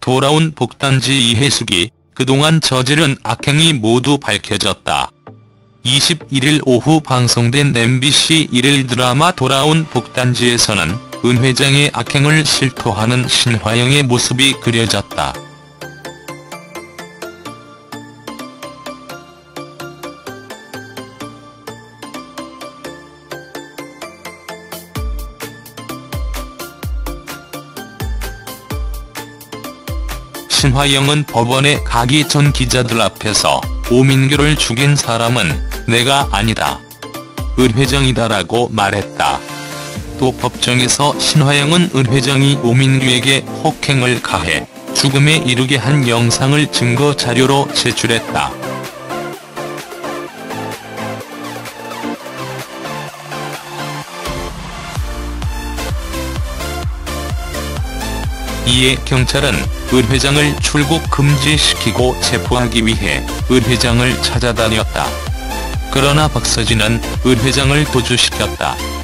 돌아온 복단지 이해숙이 그동안 저지른 악행이 모두 밝혀졌다. 21일 오후 방송된 MBC 일일 드라마 돌아온 복단지에서는 은 회장의 악행을 실토하는 신화영의 모습이 그려졌다. 신화영은 법원에 가기 전 기자들 앞에서 오민규를 죽인 사람은 내가 아니다. 은 회장이다라고 말했다. 또 법정에서 신화영은 은 회장이 오민규에게 폭행을 가해 죽음에 이르게 한 영상을 증거 자료로 제출했다. 이에 경찰은 은 회장을 출국 금지시키고 체포하기 위해 은 회장을 찾아다녔다. 그러나 박서진은 은 회장을 도주시켰다.